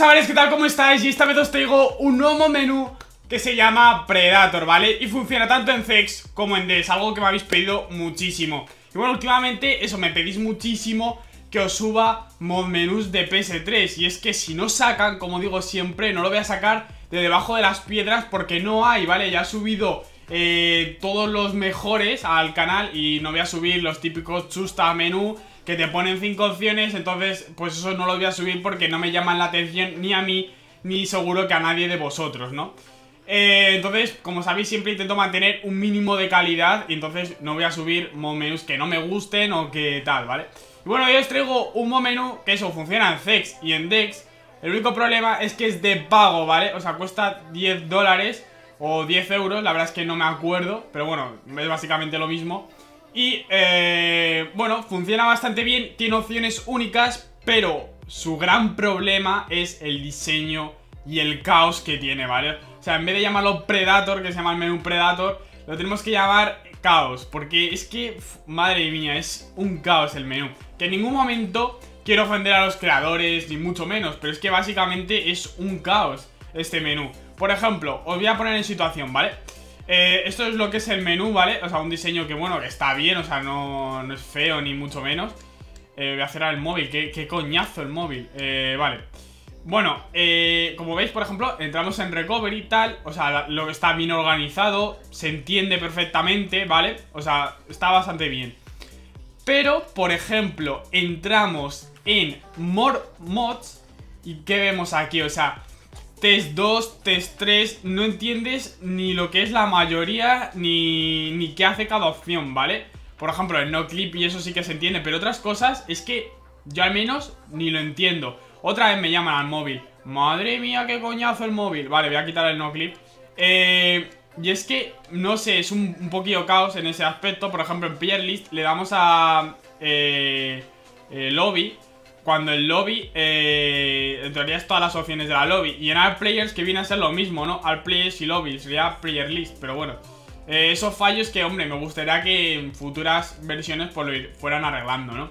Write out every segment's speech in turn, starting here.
chavales, ¿qué tal? ¿Cómo estáis? Y esta vez os traigo un nuevo menú que se llama Predator, ¿vale? Y funciona tanto en Zex como en Dex, algo que me habéis pedido muchísimo. Y bueno, últimamente, eso, me pedís muchísimo que os suba mod menús de PS3. Y es que si no sacan, como digo siempre, no lo voy a sacar de debajo de las piedras porque no hay, ¿vale? Ya he subido todos los mejores al canal y no voy a subir los típicos chusta menú que te ponen 5 opciones. Entonces, pues eso no lo voy a subir porque no me llaman la atención ni a mí, ni seguro que a nadie de vosotros, ¿no? Entonces, como sabéis, siempre intento mantener un mínimo de calidad. Y entonces no voy a subir mod menús que no me gusten o que tal, ¿vale? Y bueno, hoy os traigo un mod menú que eso funciona en Zex y en Dex. El único problema es que es de pago, ¿vale? O sea, cuesta 10 dólares o 10 euros, la verdad es que no me acuerdo, pero bueno, es básicamente lo mismo. Y, bueno, funciona bastante bien, tiene opciones únicas, pero su gran problema es el diseño y el caos que tiene, ¿vale? O sea, en vez de llamarlo Predator, que se llama el menú Predator, lo tenemos que llamar Caos, porque es que, madre mía, es un caos el menú. Que en ningún momento quiero ofender a los creadores, ni mucho menos, pero es que básicamente es un caos este menú. Por ejemplo, os voy a poner en situación, ¿vale? Esto es lo que es el menú, ¿vale? O sea, un diseño que, bueno, que está bien, o sea, no es feo ni mucho menos. Voy a cerrar el móvil, qué coñazo el móvil. Vale. Bueno, como veis, por ejemplo, entramos en recovery y tal. O sea, lo que está bien organizado, se entiende perfectamente, ¿vale? O sea, está bastante bien. Pero, por ejemplo, entramos en More Mods y ¿qué vemos aquí? O sea, Test 2, Test 3, no entiendes ni lo que es la mayoría ni qué hace cada opción, ¿vale? Por ejemplo, el no clip y eso sí que se entiende, pero otras cosas es que yo al menos ni lo entiendo. Otra vez me llaman al móvil. Madre mía, qué coñazo el móvil. Vale, voy a quitar el no clip. Y es que, no sé, es un poquillo caos en ese aspecto. Por ejemplo, en player list le damos a lobby. Cuando el lobby, en teoría es todas las opciones de la lobby. Y en All Players, que viene a ser lo mismo, ¿no? All Players y lobby, sería player list. Pero bueno, esos fallos que, hombre, me gustaría que en futuras versiones pues lo fueran arreglando, ¿no?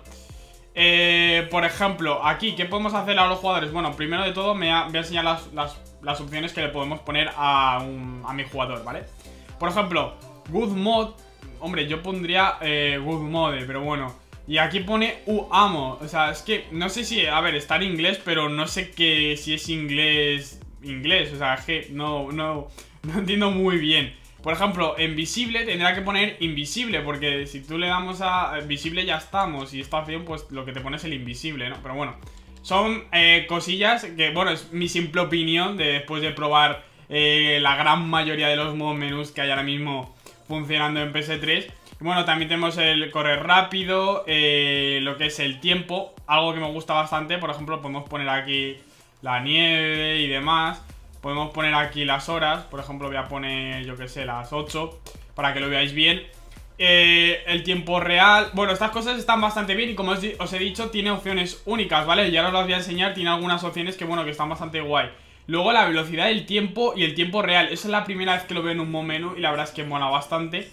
Por ejemplo, aquí, ¿qué podemos hacer a los jugadores? Bueno, primero de todo voy a enseñar las opciones que le podemos poner a mi jugador, ¿vale? Por ejemplo, Good Mod. Hombre, yo pondría Good Mode, pero bueno. Y aquí pone amo. O sea, es que no sé si, a ver, está en inglés, pero no sé si es inglés. O sea, es que no entiendo muy bien. Por ejemplo, en visible tendrá que poner invisible, porque si tú le damos a visible ya estamos. Y esta opción, pues lo que te pone es el invisible, ¿no? Pero bueno, son cosillas que, bueno, es mi simple opinión después de probar la gran mayoría de los modos menús que hay ahora mismo funcionando en PS3. Bueno, también tenemos el correr rápido, lo que es el tiempo, algo que me gusta bastante. Por ejemplo, podemos poner aquí la nieve y demás. Podemos poner aquí las horas, por ejemplo voy a poner, yo que sé, las 8, para que lo veáis bien. El tiempo real, bueno, estas cosas están bastante bien y como os he dicho, tiene opciones únicas, ¿vale? Y ahora os las voy a enseñar, tiene algunas opciones que, bueno, que están bastante guay. Luego la velocidad del tiempo y el tiempo real, esa es la primera vez que lo veo en un mod menú y la verdad es que mola bastante.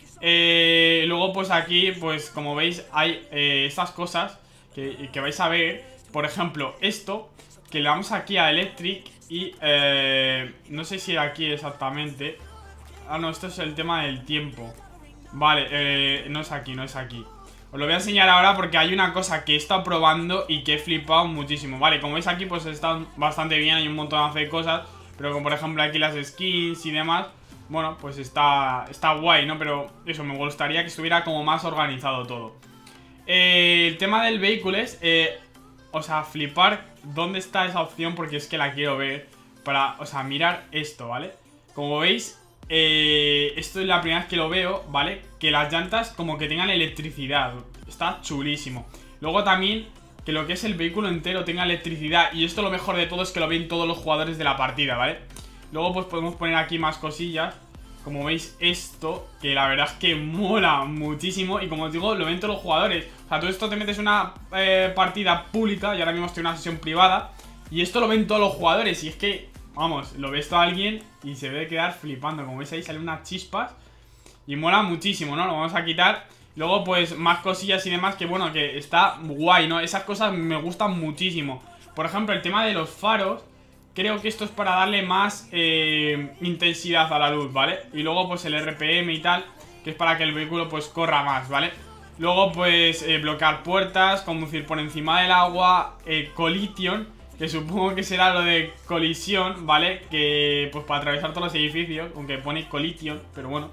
Luego pues aquí, pues como veis, hay estas cosas que vais a ver. Por ejemplo, esto, que le damos aquí a Electric y no sé si aquí exactamente. Ah, no, esto es el tema del tiempo. Vale, no es aquí, no es aquí. Os lo voy a enseñar ahora porque hay una cosa que he estado probando y que he flipado muchísimo. Vale, como veis aquí pues está bastante bien, hay un montón de cosas. Pero como por ejemplo aquí las skins y demás, bueno, pues está guay, ¿no? Pero eso, me gustaría que estuviera como más organizado todo. El tema del vehículo es, o sea, flipar dónde está esa opción porque es que la quiero ver para, o sea, mirar esto, ¿vale? Como veis, esto es la primera vez que lo veo, ¿vale? Que las llantas como que tengan electricidad. Está chulísimo. Luego también que lo que es el vehículo entero tenga electricidad. Y esto lo mejor de todo es que lo ven todos los jugadores de la partida, ¿vale? Luego pues podemos poner aquí más cosillas. Como veis esto, que la verdad es que mola muchísimo. Y como os digo, lo ven todos los jugadores. O sea, tú esto te metes en una partida pública y ahora mismo estoy en una sesión privada. Y esto lo ven todos los jugadores. Y es que, vamos, lo ves todo alguien y se debe quedar flipando. Como veis ahí salen unas chispas y mola muchísimo, ¿no? Lo vamos a quitar. Luego pues más cosillas y demás que, bueno, que está guay, ¿no? Esas cosas me gustan muchísimo. Por ejemplo, el tema de los faros. creo que esto es para darle más intensidad a la luz, ¿vale? Y luego pues el RPM y tal, que es para que el vehículo pues corra más, ¿vale? Luego pues bloquear puertas, conducir por encima del agua, collision, que supongo que será lo de colisión, ¿vale? Que pues para atravesar todos los edificios, aunque pone collision, pero bueno,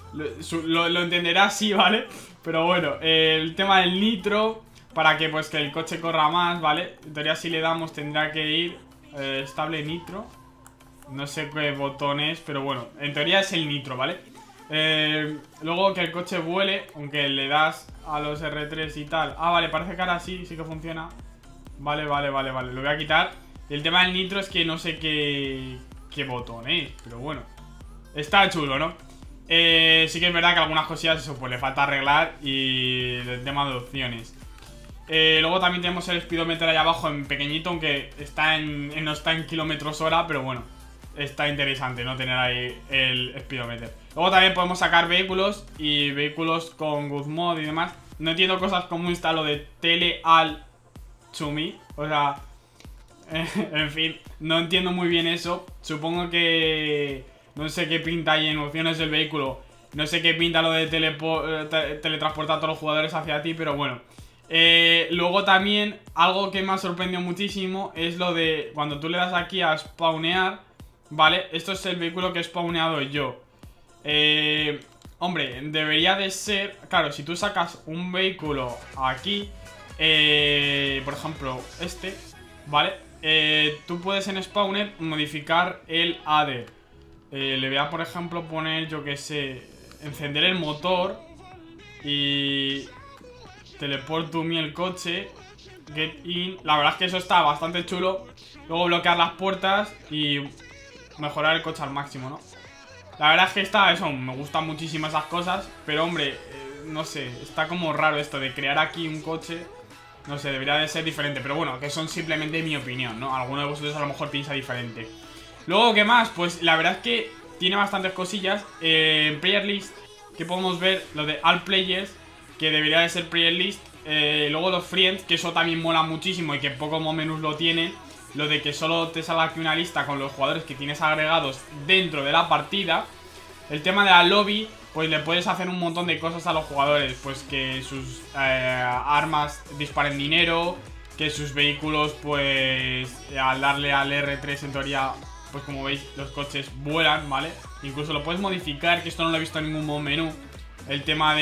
lo entenderá así, ¿vale? Pero bueno, el tema del nitro, para que pues que el coche corra más, ¿vale? En teoría si le damos tendrá que ir estable nitro. No sé qué botón es, pero bueno, en teoría es el nitro, ¿vale? Luego que el coche vuele, aunque le das a los R3 y tal. Ah, vale, parece que ahora sí que funciona. Vale, lo voy a quitar. Y el tema del nitro es que no sé qué botón es, pero bueno, está chulo, ¿no? Sí que es verdad que algunas cosillas eso pues le falta arreglar. Y el tema de opciones. Luego también tenemos el speedometer ahí abajo en pequeñito, aunque no está en kilómetros hora, pero bueno, está interesante, ¿no? Tener ahí el speedometer. Luego también podemos sacar vehículos y vehículos con Guzmod y demás. No entiendo cosas como lo de tele al chumi, o sea, en fin, no entiendo muy bien eso. Supongo que no sé qué pinta ahí en opciones del vehículo. No sé qué pinta lo de teletransportar a todos los jugadores hacia ti, pero bueno. Luego también, algo que me ha sorprendido muchísimo es lo de cuando tú le das aquí a spawnear, ¿vale? Esto es el vehículo que he spawneado yo. Hombre, debería de ser... Claro, si tú sacas un vehículo aquí, por ejemplo, este, ¿vale? Tú puedes en spawner modificar el AD. Le voy a, por ejemplo, poner, yo que sé, encender el motor y... Teleport to me el coche. Get in. La verdad es que eso está bastante chulo. Luego bloquear las puertas y mejorar el coche al máximo, ¿no? La verdad es que me gustan muchísimo esas cosas. Pero hombre, no sé, está como raro esto de crear aquí un coche. No sé, debería de ser diferente. Pero bueno, que son simplemente mi opinión, ¿no? Alguno de vosotros a lo mejor piensa diferente. Luego, ¿qué más? Pues la verdad es que tiene bastantes cosillas. En player list, que podemos ver lo de all players, que debería de ser player list. Luego los friends, que eso también mola muchísimo y que pocos menús lo tienen. Lo de que solo te salga aquí una lista con los jugadores que tienes agregados dentro de la partida. El tema de la lobby, pues le puedes hacer un montón de cosas a los jugadores. Pues que sus armas disparen dinero, que sus vehículos, pues al darle al R3 en teoría, pues como veis los coches vuelan, ¿vale? Incluso lo puedes modificar, que esto no lo he visto en ningún menú. El tema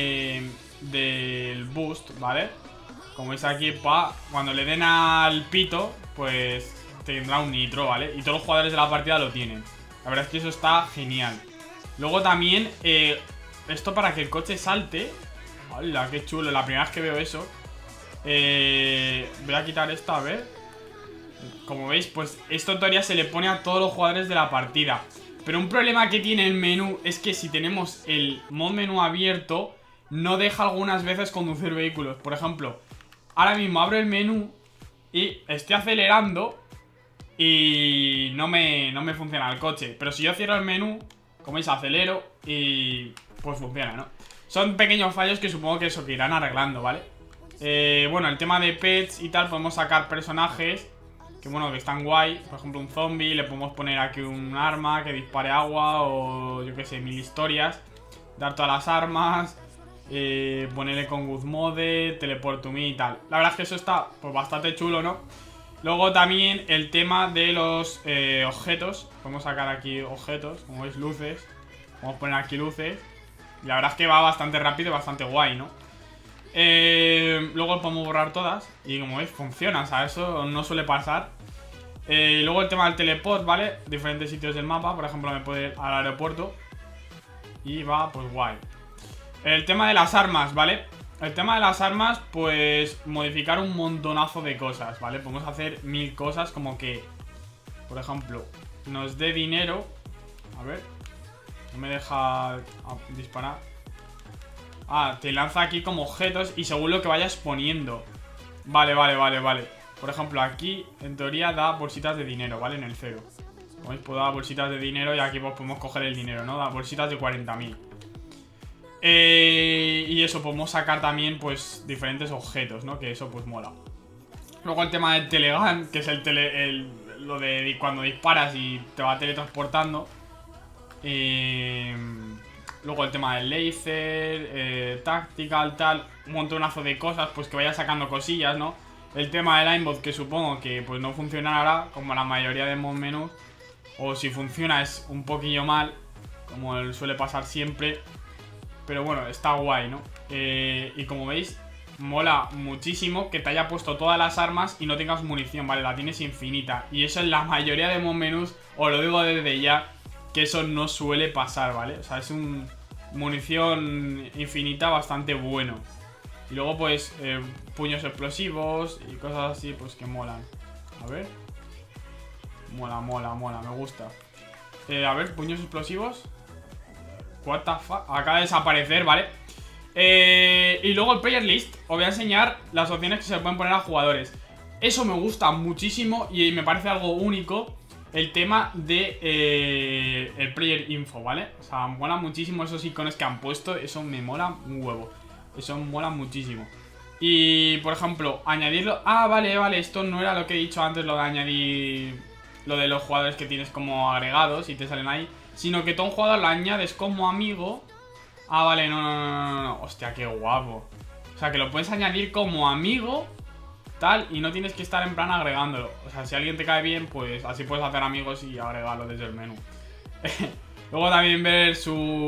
del boost, ¿vale? Como veis aquí, cuando le den al pito, pues tendrá un nitro, ¿vale? Y todos los jugadores de la partida lo tienen. La verdad es que eso está genial. Luego también, esto para que el coche salte. ¡Hala, qué chulo! La primera vez que veo eso. Voy a quitar esto, a ver. Como veis, pues esto en teoría se le pone a todos los jugadores de la partida. Pero un problema que tiene el menú es que si tenemos el mod menú abierto, no deja algunas veces conducir vehículos. Por ejemplo, ahora mismo abro el menú y estoy acelerando y no me funciona el coche. Pero si yo cierro el menú, como veis, acelero y pues funciona, ¿no? Son pequeños fallos que supongo que eso que irán arreglando, ¿vale? Bueno, el tema de pets y tal, podemos sacar personajes que bueno, que están guay. Por ejemplo, un zombie, le podemos poner aquí un arma que dispare agua o yo que sé, 1000 historias. Dar todas las armas, ponerle con Guzmode, teleport to me y tal. La verdad es que eso está pues bastante chulo, ¿no? Luego también el tema de los objetos. Podemos sacar aquí objetos, como veis, luces. Podemos poner aquí luces. Y la verdad es que va bastante rápido y bastante guay, ¿no? Luego podemos borrar todas. Y como veis, funciona, o sea, eso no suele pasar. Luego el tema del teleport, ¿vale? Diferentes sitios del mapa. Por ejemplo, me puedo ir al aeropuerto y va, pues guay. El tema de las armas, ¿vale? El tema de las armas, pues modificar un montonazo de cosas, ¿vale? Podemos hacer 1000 cosas, como que, por ejemplo, nos dé dinero. A ver, no me deja disparar. Ah, te lanza aquí como objetos y según lo que vayas poniendo. Vale. Por ejemplo, aquí, en teoría, da bolsitas de dinero, ¿vale? En el 0. Como veis, puedo dar bolsitas de dinero y aquí pues podemos coger el dinero, ¿no? Da bolsitas de 40.000. Y eso, podemos sacar también, pues, diferentes objetos, ¿no? Que eso, pues, mola. Luego el tema del Telegun, que es lo de cuando disparas y te va teletransportando. Luego el tema del laser, tactical, tal, un montonazo de cosas, pues que vaya sacando cosillas, ¿no? El tema del aimbot, que supongo que pues no funcionará como la mayoría de mod menús, o si funciona es un poquillo mal, como suele pasar siempre. Pero bueno, está guay, ¿no? Y como veis, mola muchísimo que te haya puesto todas las armas y no tengas munición, ¿vale? La tienes infinita. Y eso en la mayoría de mod menús, os lo digo desde ya, que eso no suele pasar, ¿vale? O sea, es un munición infinita bastante bueno. Y luego pues puños explosivos y cosas así, pues que molan. A ver. Mola, me gusta. A ver, puños explosivos. What the fuck? Acaba de desaparecer, ¿vale? Y luego el player list. Os voy a enseñar las opciones que se pueden poner a jugadores. Eso me gusta muchísimo y me parece algo único. El tema de el player info, ¿vale? O sea, mola muchísimo esos iconos que han puesto. Eso me mola un huevo. Eso me mola muchísimo. Y, por ejemplo, añadirlo... Ah, vale, esto no era lo que he dicho antes, lo de añadir... Lo de los jugadores que tienes como agregados y te salen ahí. Sino que tú a un jugador lo añades como amigo. Ah, vale, no. Hostia, qué guapo. O sea, que lo puedes añadir como amigo... Tal, y no tienes que estar en plan agregándolo. O sea, si alguien te cae bien, pues así puedes hacer amigos y agregarlo desde el menú. Luego también ver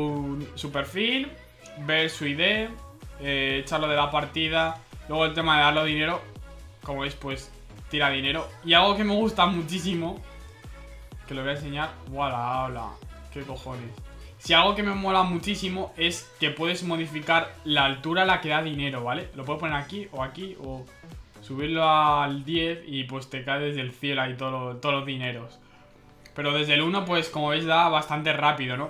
su perfil, ver su ID, echarlo de la partida. Luego el tema de darle dinero, como veis, pues tira dinero. Y algo que me gusta muchísimo, que lo voy a enseñar. Hola, qué cojones. Si algo que me mola muchísimo es que puedes modificar la altura a la que da dinero, ¿vale? Lo puedo poner aquí o subirlo al 10 y pues te cae desde el cielo ahí todos los dineros. Pero desde el 1 pues como veis da bastante rápido, ¿no?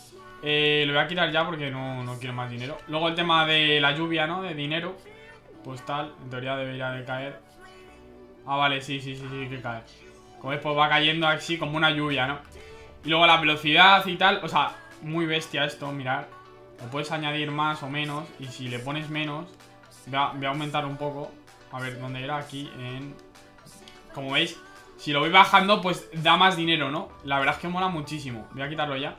Lo voy a quitar ya porque no quiero más dinero. Luego el tema de la lluvia, ¿no? De dinero. Pues tal, en teoría debería de caer. Ah, vale, sí que cae. Como veis pues va cayendo así como una lluvia, ¿no? Y luego la velocidad y tal, o sea, muy bestia esto, mirad. Lo puedes añadir más o menos. Y si le pones menos, voy a aumentar un poco. A ver, ¿dónde era? Aquí en... Como veis, si lo voy bajando, pues da más dinero, ¿no? La verdad es que mola muchísimo. Voy a quitarlo ya.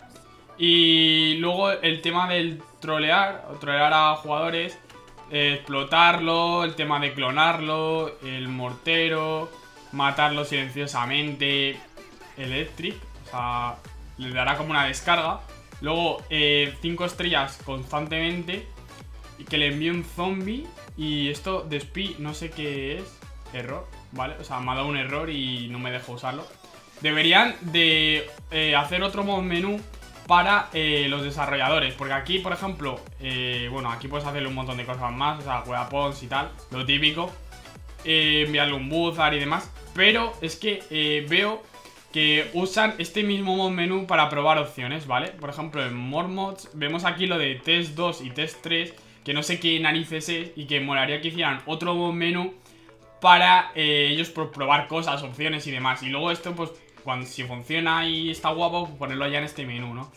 Y luego el tema del trolear a jugadores, explotarlo, el tema de clonarlo, el mortero, matarlo silenciosamente, electric, o sea, le dará como una descarga. Luego 5 estrellas constantemente y que le envíe un zombie. Y esto de Spy, no sé qué es. Error, ¿vale? O sea, me ha dado un error y no me dejo usarlo. Deberían de hacer otro mod menú para los desarrolladores. Porque aquí, por ejemplo, bueno, aquí puedes hacerle un montón de cosas más. O sea, weapons y tal, lo típico. Enviarle un buzzer y demás. Pero es que veo que usan este mismo mod menú para probar opciones, ¿vale? Por ejemplo, en More Mods vemos aquí lo de Test 2 y Test 3, que no sé qué narices es y que molaría que hicieran otro mod menú para ellos probar cosas, opciones y demás. Y luego esto, pues, si funciona y está guapo, ponerlo ya en este menú, ¿no?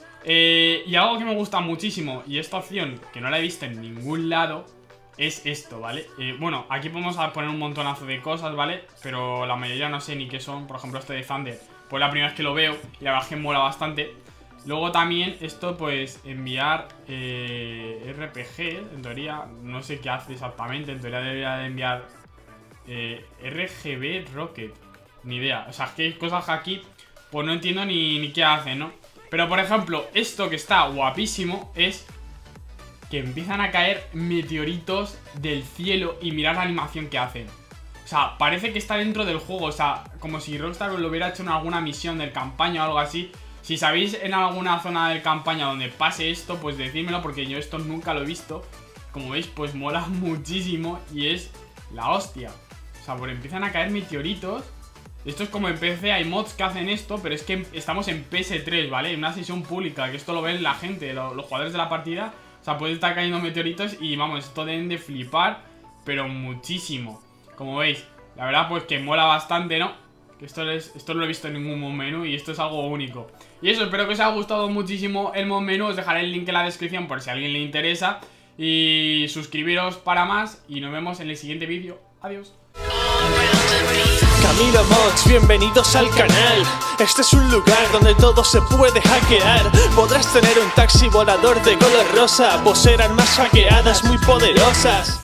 Y algo que me gusta muchísimo, y esta opción que no la he visto en ningún lado, es esto, ¿vale? Bueno, aquí podemos poner un montonazo de cosas, ¿vale? Pero la mayoría no sé ni qué son. Por ejemplo, este de Thunder, pues la primera vez que lo veo y la verdad es que mola bastante. Luego también esto, pues, enviar RPG, en teoría, no sé qué hace exactamente. En teoría debería de enviar RGB Rocket, ni idea. O sea, es que hay cosas que aquí, pues no entiendo ni qué hacen, ¿no? Pero, por ejemplo, esto que está guapísimo es que empiezan a caer meteoritos del cielo y mirad la animación que hacen. O sea, parece que está dentro del juego. O sea, como si Rockstar lo hubiera hecho en alguna misión del campaña o algo así. Si sabéis en alguna zona del campaña donde pase esto, pues decídmelo, porque yo esto nunca lo he visto. Como veis, pues mola muchísimo y es la hostia. O sea, pues empiezan a caer meteoritos. Esto es como en PC, hay mods que hacen esto, pero es que estamos en PS3, ¿vale? En una sesión pública, que esto lo ven la gente, los jugadores de la partida. O sea, puede estar cayendo meteoritos y vamos, esto deben de flipar, pero muchísimo. Como veis, la verdad pues que mola bastante, ¿no? Que esto no lo he visto en ningún mod menú y esto es algo único. Y eso, espero que os haya gustado muchísimo el mod menú. Os dejaré el link en la descripción por si a alguien le interesa. Y suscribiros para más y nos vemos en el siguiente vídeo. Adiós. Camilo Mods, bienvenidos al canal. Este es un lugar donde todo se puede hackear. Podrás tener un taxi volador de color rosa, poseer armas hackeadas muy poderosas.